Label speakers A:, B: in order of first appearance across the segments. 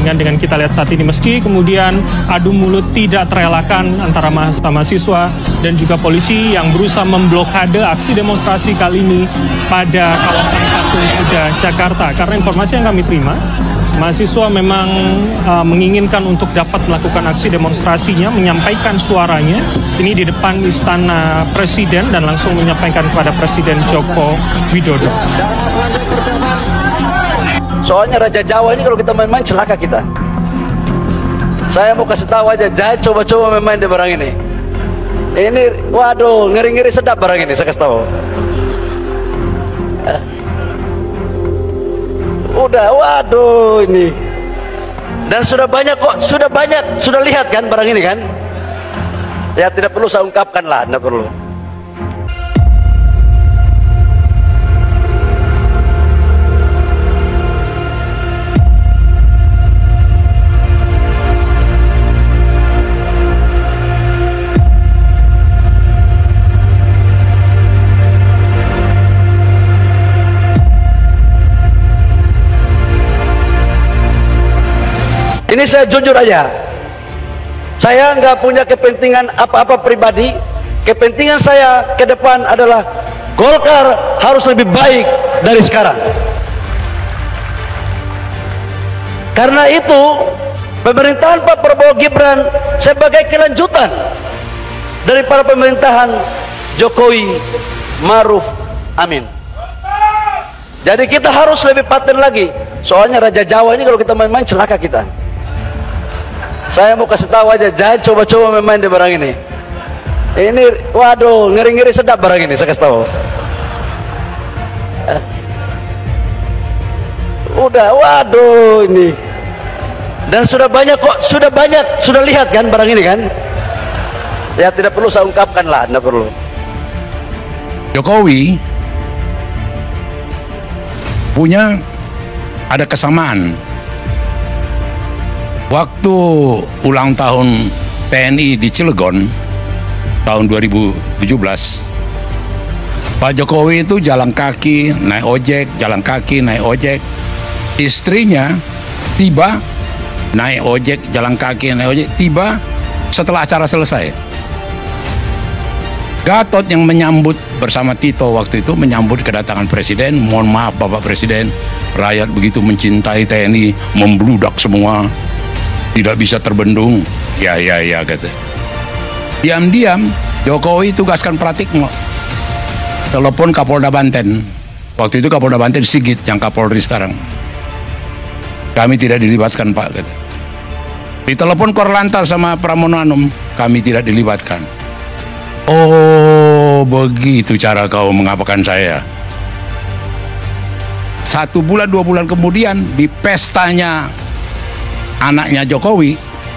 A: dengan kita lihat saat ini. Meski kemudian adu mulut tidak terelakkan antara mahasiswa dan juga polisi yang berusaha memblokade aksi demonstrasi kali ini pada kawasan Patung Kuda, Jakarta. Karena informasi yang kami terima, mahasiswa memang menginginkan untuk dapat melakukan aksi demonstrasinya, menyampaikan suaranya ini di depan Istana Presiden dan langsung menyampaikan kepada Presiden Joko Widodo.
B: Soalnya Raja Jawa ini kalau kita main-main celaka kita. Saya mau kasih tahu aja, jangan coba-coba main-main di barang ini. Ini, waduh, ngeri-ngeri sedap barang ini, saya kasih tahu. Udah, waduh ini. Dan sudah banyak kok, sudah lihat kan barang ini kan? Ya tidak perlu saya ungkapkan lah, tidak perlu. Ini saya jujur aja, saya nggak punya kepentingan apa-apa pribadi. Kepentingan saya ke depan adalah Golkar harus lebih baik dari sekarang. Karena itu pemerintahan Pak Prabowo Gibran sebagai kelanjutan daripada pemerintahan Jokowi Maruf Amin. Jadi kita harus lebih paten lagi. Soalnya Raja Jawa ini kalau kita main-main celaka kita. Saya mau kasih tahu aja, jangan coba-coba main-main di barang ini. Ini, waduh, ngeri-ngeri sedap barang ini, saya kasih tahu. Udah, waduh ini. Dan sudah banyak kok, sudah lihat kan barang ini kan? Ya tidak perlu saya ungkapkan lah, tidak perlu.
C: Jokowi punya ada kesamaan. Waktu ulang tahun TNI di Cilegon tahun 2017, Pak Jokowi itu jalan kaki, naik ojek, jalan kaki, naik ojek. Istrinya tiba, naik ojek, jalan kaki, naik ojek, tiba setelah acara selesai. Gatot yang menyambut bersama Tito waktu itu, menyambut kedatangan Presiden. Mohon maaf Bapak Presiden, rakyat begitu mencintai TNI, membludak semua, tidak bisa terbendung. Ya kata. Diam-diam Jokowi tugaskan Pratikno, telepon Kapolda Banten. Waktu itu Kapolda Banten Sigit yang Kapolri sekarang. Kami tidak dilibatkan Pak, kata. Ditelepon Korlantas sama Pramono Anum, kami tidak dilibatkan. Oh, begitu cara kau mengapakan saya. 1 bulan 2 bulan kemudian di pestanya anaknya Jokowi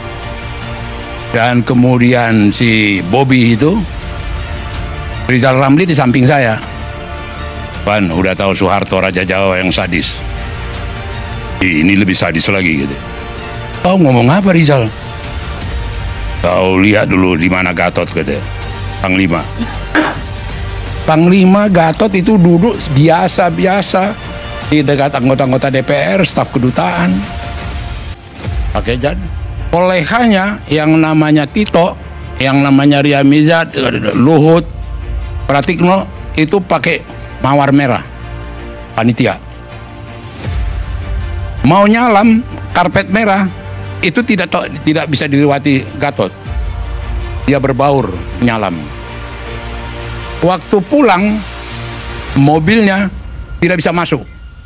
C: dan kemudian si Bobby itu, Rizal Ramli di samping saya. Pan, udah tahu Soeharto Raja Jawa yang sadis, ini lebih sadis lagi gitu. Kau ngomong apa Rizal? Kau lihat dulu di mana Gatot, kata Panglima. Panglima Gatot itu duduk biasa-biasa di dekat anggota-anggota DPR, staf kedutaan. Pakai jadi kolehannya yang namanya Tito, yang namanya Ria Mizat, Luhut, Pratikno itu pakai mawar merah panitia. Mau nyalam karpet merah itu tidak bisa dilewati Gatot. Dia berbaur nyalam. Waktu pulang mobilnya tidak bisa masuk.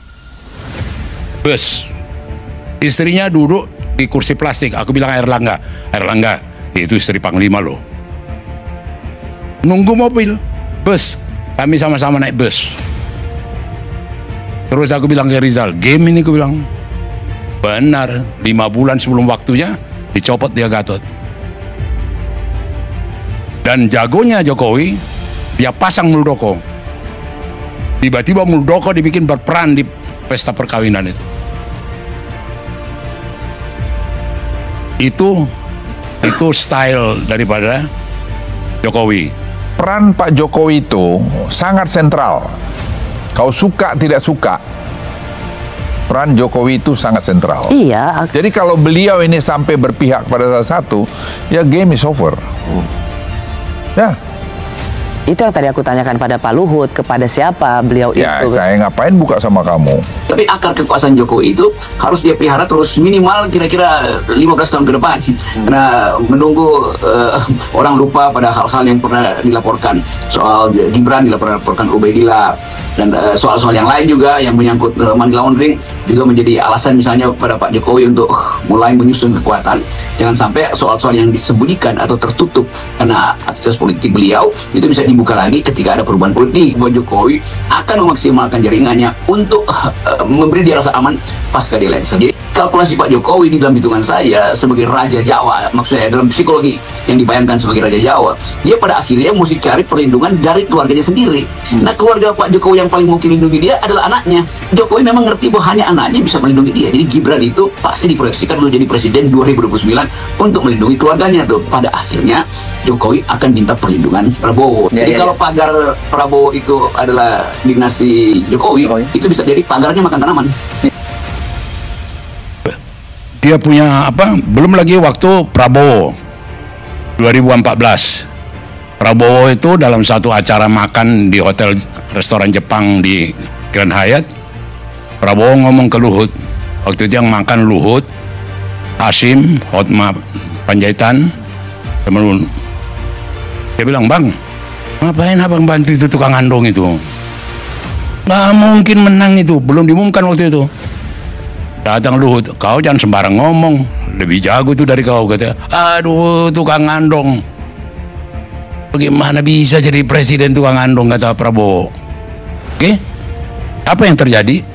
C: Bus. Istrinya duduk di kursi plastik. Aku bilang Erlangga, itu istri Panglima loh. Nunggu mobil, bus. Kami sama-sama naik bus. Terus aku bilang ke Rizal, game ini, aku bilang. Benar, 5 bulan sebelum waktunya dicopot dia Gatot. Dan jagonya Jokowi, dia pasang Muldoko. Tiba-tiba Muldoko dibikin berperan di pesta perkawinan itu. Itu style daripada Jokowi.
D: Peran Pak Jokowi itu sangat sentral. Kau suka tidak suka, peran Jokowi itu sangat sentral.
E: Iya.
D: Jadi kalau beliau ini sampai berpihak pada salah satu, ya game is over. Ya.
E: Itu yang tadi aku tanyakan pada Pak Luhut, kepada siapa beliau
D: Ya,
E: itu.
D: saya ngapain buka sama kamu?
F: Tapi akar kekuasaan Jokowi itu harus dia pelihara terus minimal kira-kira 15 tahun ke depan. Karena menunggu orang lupa pada hal-hal yang pernah dilaporkan. Soal Gibran dilaporkan Ubaidillah. Dan soal-soal yang lain juga yang menyangkut money laundering juga menjadi alasan misalnya pada Pak Jokowi untuk mulai menyusun kekuatan. Jangan sampai soal-soal yang disembunyikan atau tertutup karena aktivitas politik beliau itu bisa dibuka lagi ketika ada perubahan politik. Bahwa Jokowi akan memaksimalkan jaringannya untuk memberi dia rasa aman pasca dia lengser. Jadi kalkulasi Pak Jokowi di dalam hitungan saya sebagai Raja Jawa, maksudnya dalam psikologi yang dibayangkan sebagai Raja Jawa, dia pada akhirnya mesti cari perlindungan dari keluarganya sendiri. Nah, keluarga Pak Jokowi yang paling mungkin melindungi dia adalah anaknya. Jokowi memang ngerti bahwa hanya anaknya bisa melindungi dia. Jadi Gibran itu pasti diproyeksikan untuk jadi presiden 2029 untuk melindungi keluarganya tuh. Pada akhirnya Jokowi akan minta perlindungan Prabowo. Jadi kalau pagar Prabowo itu adalah dinasti Jokowi, itu bisa jadi pagarnya makan tanaman.
C: Dia punya apa? Belum lagi waktu Prabowo 2014. Prabowo itu dalam satu acara makan di hotel restoran Jepang di Grand Hyatt, Prabowo ngomong ke Luhut. Waktu itu yang makan Luhut, Hasim, Hotma Panjaitan, temen. Dia bilang, "Bang, ngapain abang bantu itu tukang andong itu? Nggak mungkin menang itu, belum diumumkan waktu itu." Datang Luhut, "Kau jangan sembarang ngomong, lebih jago tuh dari kau," kata. "Aduh, tukang andong. Bagaimana bisa jadi presiden tukang andong," kata Prabowo. Oke, apa yang terjadi?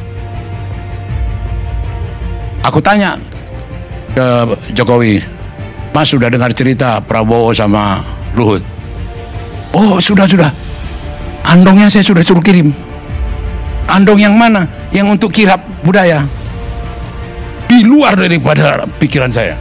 C: Aku tanya ke Jokowi, "Mas sudah dengar cerita Prabowo sama Luhut?" "Oh, sudah. Andongnya saya sudah suruh kirim." "Andong yang mana? Yang untuk kirap budaya?" "Di luar daripada pikiran saya."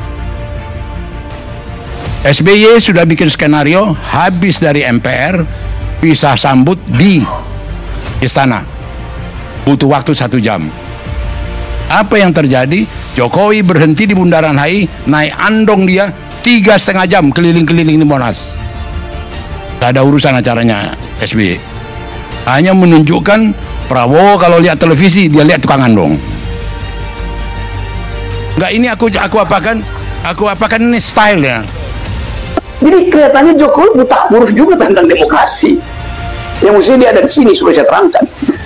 C: SBY sudah bikin skenario, habis dari MPR, bisa sambut di istana. Butuh waktu 1 jam. Apa yang terjadi? Jokowi berhenti di Bundaran HI, naik andong dia 3,5 jam keliling-keliling di Monas. Gak ada urusan acaranya SBY. Hanya menunjukkan Prabowo kalau lihat televisi, dia lihat tukang andong. Enggak, ini aku apakan ini stylenya.
F: Jadi kelihatannya Jokowi buta huruf juga tentang demokrasi. Yang mestinya dia ada di sini supaya saya terangkan.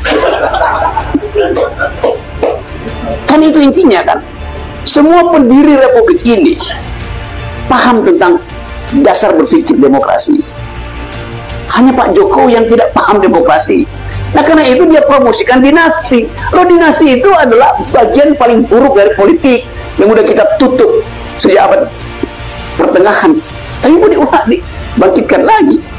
F: Kan itu intinya kan. Semua pendiri republik ini paham tentang dasar berpikir demokrasi. Hanya Pak Jokowi yang tidak paham demokrasi. Nah, karena itu dia promosikan dinasti. Loh, dinasti itu adalah bagian paling buruk dari politik yang udah kita tutup sejak abad pertengahan. Tapi mau dibangkitkan lagi.